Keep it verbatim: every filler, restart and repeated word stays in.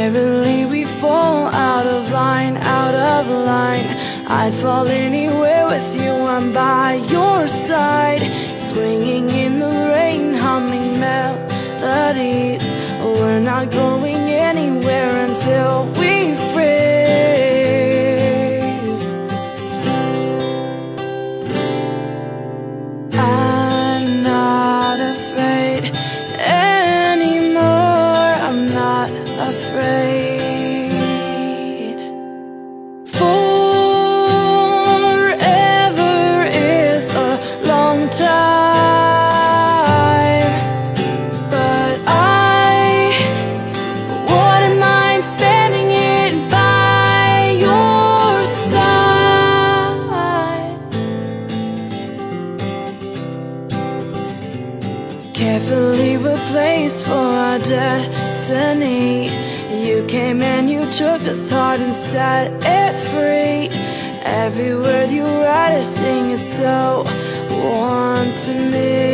Rarely we fall out of line, out of line. I'd fall anywhere with you, I'm by your side. Swinging in the rain, humming melodies. We're not going anywhere until we freeze. I'm not afraid anymore, I'm not afraid. Forever is a long time, but I wouldn't mind spending it by your side. Carefully replaced for our destiny. You came and you took this heart and set it free. Every word you write or sing is so warm to me.